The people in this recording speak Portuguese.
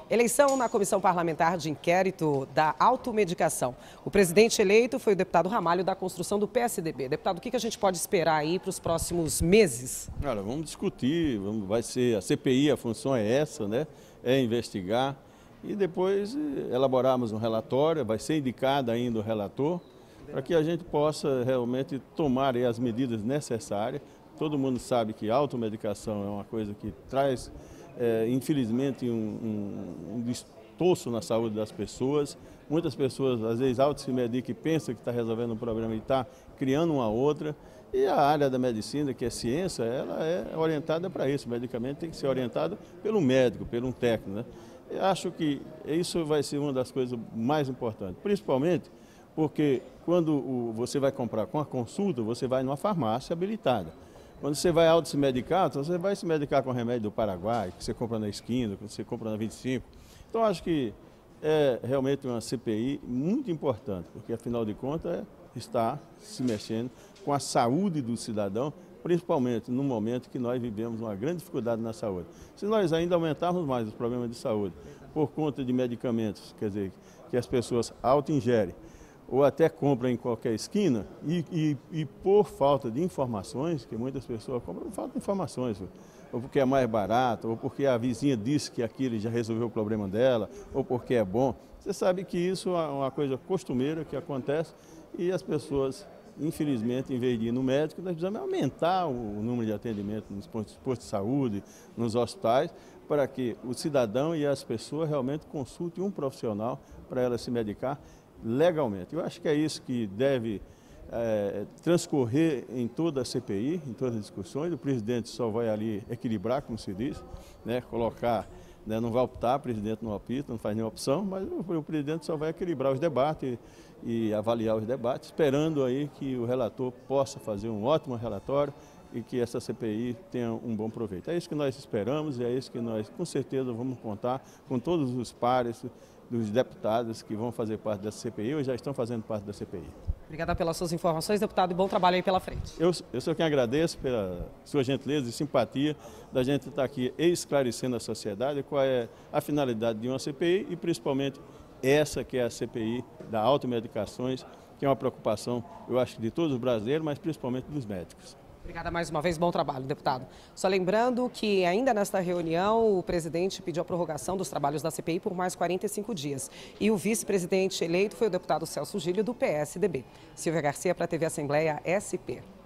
Eleição na Comissão Parlamentar de Inquérito da Automedicação. O presidente eleito foi o deputado Ramalho da construção do PSDB. Deputado, o que a gente pode esperar aí para os próximos meses? Olha, vamos discutir, vai ser a CPI, a função é essa, né? É investigar e depois elaborarmos um relatório, vai ser indicado ainda o relator, para que a gente possa realmente tomar aí as medidas necessárias. Todo mundo sabe que a automedicação é uma coisa que traz, infelizmente, um destroço na saúde das pessoas. Muitas pessoas, às vezes, se medicam e pensam que está resolvendo um problema e está criando uma outra. E a área da medicina, que é ciência, ela é orientada para isso. O medicamento tem que ser orientado pelo médico, pelo técnico, né? Eu acho que isso vai ser uma das coisas mais importantes, principalmente porque quando você vai comprar com a consulta, você vai numa farmácia habilitada. Quando você vai se medicar, você vai se medicar com remédio do Paraguai, que você compra na esquina, que você compra na 25. Então, acho que é realmente uma CPI muito importante, porque, afinal de contas, está se mexendo com a saúde do cidadão, principalmente no momento que nós vivemos uma grande dificuldade na saúde. Se nós ainda aumentarmos mais os problemas de saúde por conta de medicamentos, quer dizer, que as pessoas auto-ingerem, ou até compram em qualquer esquina, e por falta de informações, que muitas pessoas compram por falta de informações, ou porque é mais barato, ou porque a vizinha disse que aquilo já resolveu o problema dela, ou porque é bom. Você sabe que isso é uma coisa costumeira que acontece e as pessoas, infelizmente, em vez de ir no médico, nós precisamos aumentar o número de atendimento nos postos de saúde, nos hospitais, para que o cidadão e as pessoas realmente consultem um profissional para ela se medicar legalmente. Eu acho que é isso que deve transcorrer em toda a CPI, em todas as discussões. O presidente só vai ali equilibrar, como se diz, né, colocar, né, não vai optar, o presidente não opta, não faz nenhuma opção, mas o presidente só vai equilibrar os debates e avaliar os debates, esperando aí que o relator possa fazer um ótimo relatório e que essa CPI tenha um bom proveito. É isso que nós esperamos e é isso que nós, com certeza, vamos contar com todos os pares dos deputados que vão fazer parte dessa CPI ou já estão fazendo parte da CPI. Obrigada pelas suas informações, deputado, e bom trabalho aí pela frente. Eu sou quem agradeço pela sua gentileza e simpatia da gente estar aqui esclarecendo a sociedade qual é a finalidade de uma CPI e principalmente essa que é a CPI da automedicações, que é uma preocupação, eu acho, de todos os brasileiros, mas principalmente dos médicos. Obrigada mais uma vez, bom trabalho, deputado. Só lembrando que ainda nesta reunião o presidente pediu a prorrogação dos trabalhos da CPI por mais 45 dias. E o vice-presidente eleito foi o deputado Celso Gílio, do PSDB. Silvia Garcia, para a TV Assembleia SP.